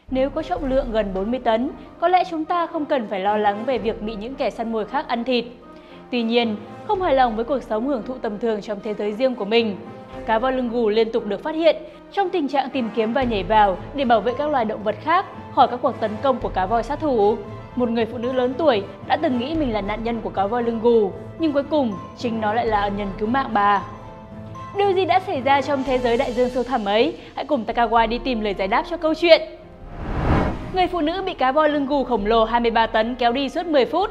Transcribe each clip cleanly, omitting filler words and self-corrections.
Nếu có trọng lượng gần 40 tấn, có lẽ chúng ta không cần phải lo lắng về việc bị những kẻ săn mồi khác ăn thịt. Tuy nhiên, không hài lòng với cuộc sống hưởng thụ tầm thường trong thế giới riêng của mình, cá voi lưng gù liên tục được phát hiện trong tình trạng tìm kiếm và nhảy vào để bảo vệ các loài động vật khác khỏi các cuộc tấn công của cá voi sát thủ. Một người phụ nữ lớn tuổi đã từng nghĩ mình là nạn nhân của cá voi lưng gù, nhưng cuối cùng chính nó lại là ân nhân cứu mạng bà. Điều gì đã xảy ra trong thế giới đại dương sâu thẳm ấy? Hãy cùng Takawai đi tìm lời giải đáp cho câu chuyện. Người phụ nữ bị cá voi lưng gù khổng lồ 23 tấn kéo đi suốt 10 phút.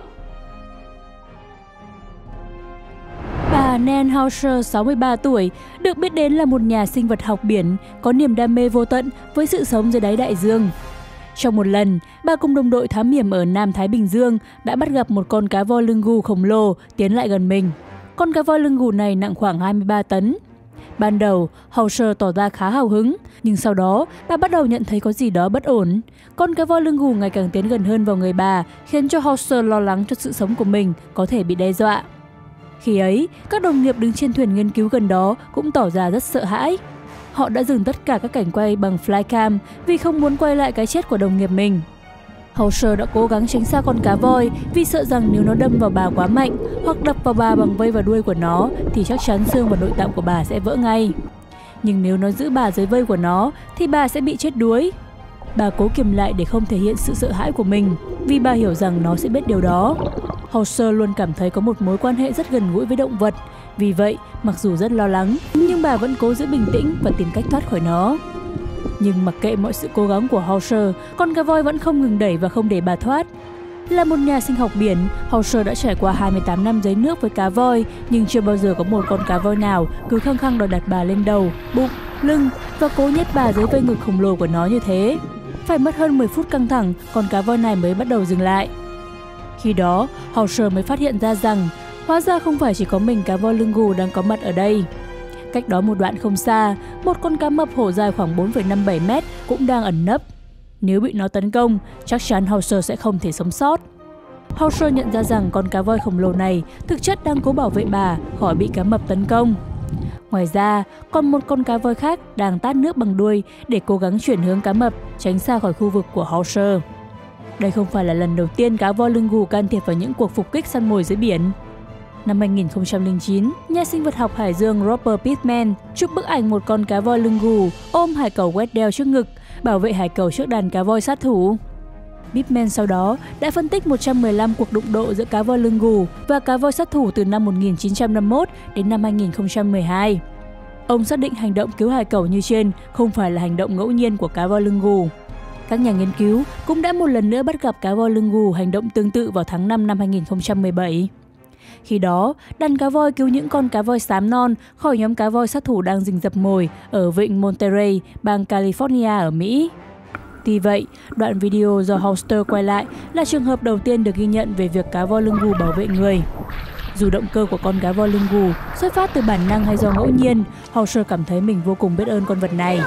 Bà Nan Hauser, 63 tuổi, được biết đến là một nhà sinh vật học biển, có niềm đam mê vô tận với sự sống dưới đáy đại dương. Trong một lần, bà cùng đồng đội thám hiểm ở Nam Thái Bình Dương đã bắt gặp một con cá voi lưng gù khổng lồ tiến lại gần mình. Con cá voi lưng gù này nặng khoảng 23 tấn. Ban đầu, Hauser tỏ ra khá hào hứng, nhưng sau đó, bà bắt đầu nhận thấy có gì đó bất ổn. Con cá voi lưng gù ngày càng tiến gần hơn vào người bà, khiến cho Hauser lo lắng cho sự sống của mình có thể bị đe dọa. Khi ấy, các đồng nghiệp đứng trên thuyền nghiên cứu gần đó cũng tỏ ra rất sợ hãi. Họ đã dừng tất cả các cảnh quay bằng flycam vì không muốn quay lại cái chết của đồng nghiệp mình. Hauser đã cố gắng tránh xa con cá voi vì sợ rằng nếu nó đâm vào bà quá mạnh hoặc đập vào bà bằng vây và đuôi của nó thì chắc chắn xương và nội tạng của bà sẽ vỡ ngay. Nhưng nếu nó giữ bà dưới vây của nó thì bà sẽ bị chết đuối. Bà cố kiềm lại để không thể hiện sự sợ hãi của mình vì bà hiểu rằng nó sẽ biết điều đó. Hauser luôn cảm thấy có một mối quan hệ rất gần gũi với động vật. Vì vậy, mặc dù rất lo lắng, nhưng bà vẫn cố giữ bình tĩnh và tìm cách thoát khỏi nó. Nhưng mặc kệ mọi sự cố gắng của Hauser, con cá voi vẫn không ngừng đẩy và không để bà thoát. Là một nhà sinh học biển, Hauser đã trải qua 28 năm dưới nước với cá voi, nhưng chưa bao giờ có một con cá voi nào cứ khăng khăng đòi đặt bà lên đầu, bụng, lưng và cố nhét bà dưới vây ngực khổng lồ của nó như thế. Phải mất hơn 10 phút căng thẳng, con cá voi này mới bắt đầu dừng lại. Khi đó, Hauser mới phát hiện ra rằng hóa ra không phải chỉ có mình cá voi lưng gù đang có mặt ở đây. Cách đó một đoạn không xa, một con cá mập hổ dài khoảng 4,57 mét cũng đang ẩn nấp. Nếu bị nó tấn công, chắc chắn Hauser sẽ không thể sống sót. Hauser nhận ra rằng con cá voi khổng lồ này thực chất đang cố bảo vệ bà khỏi bị cá mập tấn công. Ngoài ra, còn một con cá voi khác đang tát nước bằng đuôi để cố gắng chuyển hướng cá mập tránh xa khỏi khu vực của Hauser. Đây không phải là lần đầu tiên cá voi lưng gù can thiệp vào những cuộc phục kích săn mồi dưới biển. Năm 2009, nhà sinh vật học hải dương Robert Pittman chụp bức ảnh một con cá voi lưng gù ôm hải cẩu Weddell trước ngực, bảo vệ hải cẩu trước đàn cá voi sát thủ. Pittman sau đó đã phân tích 115 cuộc đụng độ giữa cá voi lưng gù và cá voi sát thủ từ năm 1951 đến năm 2012. Ông xác định hành động cứu hải cẩu như trên không phải là hành động ngẫu nhiên của cá voi lưng gù. Các nhà nghiên cứu cũng đã một lần nữa bắt gặp cá voi lưng gù hành động tương tự vào tháng 5 năm 2017. Khi đó, đàn cá voi cứu những con cá voi xám non khỏi nhóm cá voi sát thủ đang rình rập mồi ở vịnh Monterey, bang California ở Mỹ. Tuy vậy, đoạn video do Hauser quay lại là trường hợp đầu tiên được ghi nhận về việc cá voi lưng gù bảo vệ người. Dù động cơ của con cá voi lưng gù xuất phát từ bản năng hay do ngẫu nhiên, Hauser cảm thấy mình vô cùng biết ơn con vật này.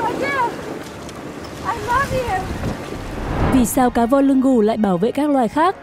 Vì sao cá voi lưng gù lại bảo vệ các loài khác?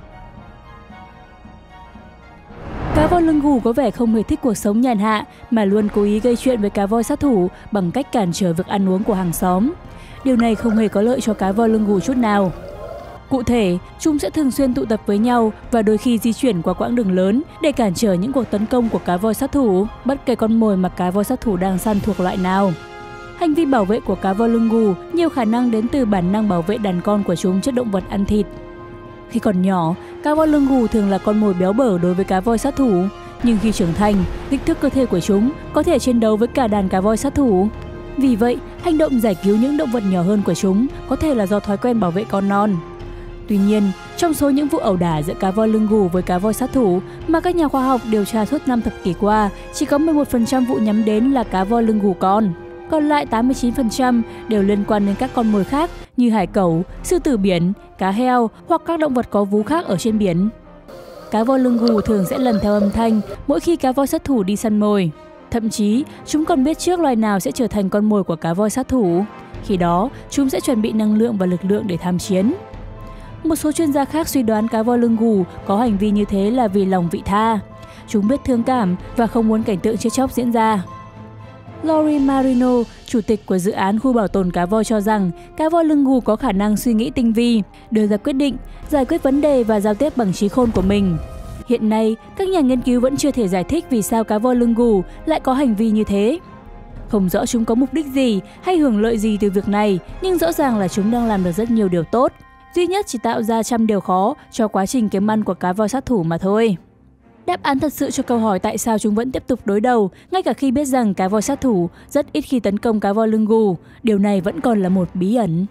Cá voi lưng gù có vẻ không hề thích cuộc sống nhàn hạ mà luôn cố ý gây chuyện với cá voi sát thủ bằng cách cản trở việc ăn uống của hàng xóm. Điều này không hề có lợi cho cá voi lưng gù chút nào. Cụ thể, chúng sẽ thường xuyên tụ tập với nhau và đôi khi di chuyển qua quãng đường lớn để cản trở những cuộc tấn công của cá voi sát thủ, bất kể con mồi mà cá voi sát thủ đang săn thuộc loại nào. Hành vi bảo vệ của cá voi lưng gù nhiều khả năng đến từ bản năng bảo vệ đàn con của chúng trước động vật ăn thịt. Khi còn nhỏ, cá voi lưng gù thường là con mồi béo bở đối với cá voi sát thủ, nhưng khi trưởng thành, kích thước cơ thể của chúng có thể chiến đấu với cả đàn cá voi sát thủ. Vì vậy, hành động giải cứu những động vật nhỏ hơn của chúng có thể là do thói quen bảo vệ con non. Tuy nhiên, trong số những vụ ẩu đả giữa cá voi lưng gù với cá voi sát thủ mà các nhà khoa học điều tra suốt 5 thập kỷ qua, chỉ có 11% vụ nhắm đến là cá voi lưng gù con. Còn lại 89% đều liên quan đến các con mồi khác như hải cẩu, sư tử biển, cá heo hoặc các động vật có vú khác ở trên biển. Cá voi lưng gù thường sẽ lần theo âm thanh mỗi khi cá voi sát thủ đi săn mồi. Thậm chí, chúng còn biết trước loài nào sẽ trở thành con mồi của cá voi sát thủ. Khi đó, chúng sẽ chuẩn bị năng lượng và lực lượng để tham chiến. Một số chuyên gia khác suy đoán cá voi lưng gù có hành vi như thế là vì lòng vị tha. Chúng biết thương cảm và không muốn cảnh tượng chết chóc diễn ra. Lori Marino, chủ tịch của dự án khu bảo tồn cá voi cho rằng cá voi lưng gù có khả năng suy nghĩ tinh vi, đưa ra quyết định, giải quyết vấn đề và giao tiếp bằng trí khôn của mình. Hiện nay, các nhà nghiên cứu vẫn chưa thể giải thích vì sao cá voi lưng gù lại có hành vi như thế. Không rõ chúng có mục đích gì hay hưởng lợi gì từ việc này, nhưng rõ ràng là chúng đang làm được rất nhiều điều tốt. Duy nhất chỉ tạo ra trăm điều khó cho quá trình kiếm ăn của cá voi sát thủ mà thôi. Đáp án thật sự cho câu hỏi tại sao chúng vẫn tiếp tục đối đầu, ngay cả khi biết rằng cá voi sát thủ rất ít khi tấn công cá voi lưng gù, điều này vẫn còn là một bí ẩn.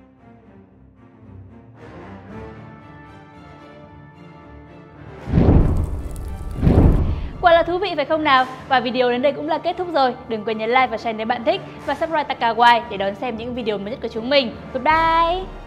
Quả là thú vị phải không nào? Và video đến đây cũng là kết thúc rồi. Đừng quên nhấn like và share nếu bạn thích và subscribe Takawai để đón xem những video mới nhất của chúng mình. Goodbye!